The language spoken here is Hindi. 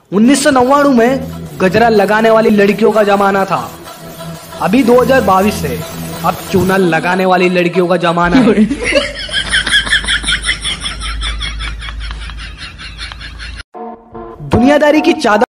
1999 में गजरा लगाने वाली लड़कियों का जमाना था। अभी 2022 है, अब चूना लगाने वाली लड़कियों का जमाना है। दुनियादारी की चादर